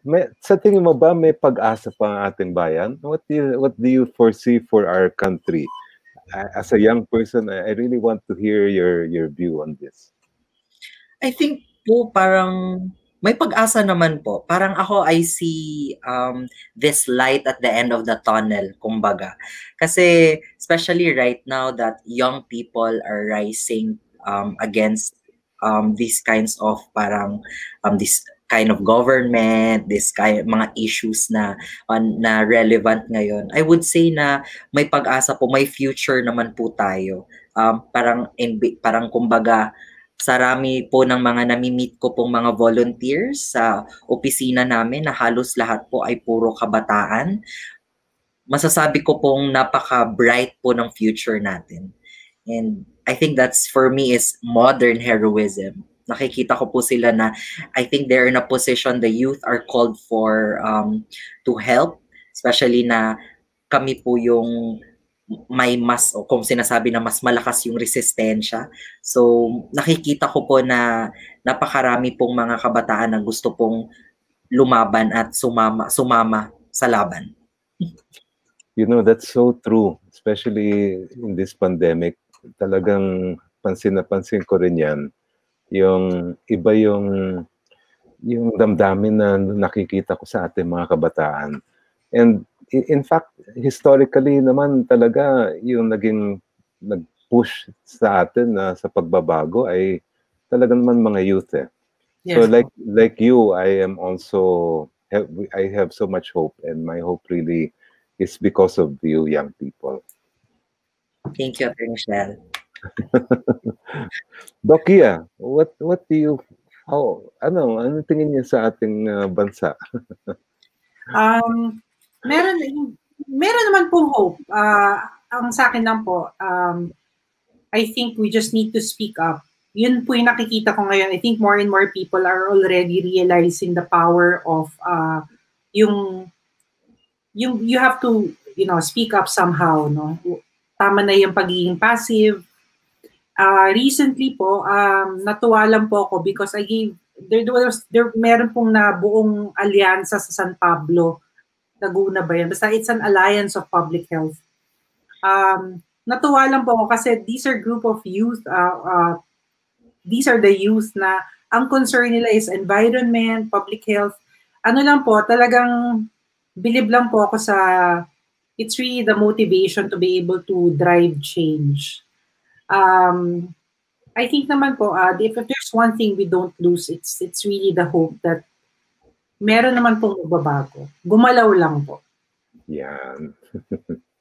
Sa tingin mo ba may pag-asa pa ang ating bayan? What do you foresee for our country? As a young person, I really want to hear your view on this. I think po parang may pag-asa naman po. Parang ako I see this light at the end of the tunnel, kumbaga. Kasi especially right now that young people are rising against these kinds of parang this kind of government, this kind mga issues na na relevant ngayon. I would say na may pag-asa po, may future naman po tayo. Parang kumbaga sarami po ng mga nami-meet ko pong mga volunteers sa opisina namin na halos lahat po ay puro kabataan. Masasabi ko pong napaka-bright po ng future natin. And I think that's for me is modern heroism. Nakikita ko po sila na I think they're in a position the youth are called for to help, especially na kami po yung may mas, o kung sinasabi na mas malakas yung resistensya. So, nakikita ko po na napakarami pong mga kabataan na gusto pong lumaban at sumama sa laban. You know, that's so true, especially in this pandemic. Talagang pansin na pansin ko rin yan. Yung iba yung damdamin na nakikita ko sa ating mga kabataan. And in fact, historically naman talaga yung nag-push sa atin na sa pagbabago ay talaga naman mga youth eh. Yes. So like you, I have so much hope, and my hope really is because of you young people. Thank you, Atty. Chel. Doc Gia, what do you ano tingin niyo sa ating bansa? Meron naman pong hope. Ang sa akin lang po, I think we just need to speak up. Yun po yung nakikita ko ngayon. I think more and more people are already realizing the power of you have to, speak up somehow, no? Tama na yung pagiging passive. Recently po, natuwa lang po ako because meron pong nabuong alyansa sa San Pablo, Laguna ba yan? Basta it's an alliance of public health. Natuwa lang po ako kasi these are group of youth, these are the youth na ang concern nila is environment, public health. Ano lang po, talagang believe lang po ako sa, it's really the motivation to be able to drive change. I think naman po, if there's one thing we don't lose, it's really the hope that meron naman pong magbabago. Gumalaw lang po. Yan.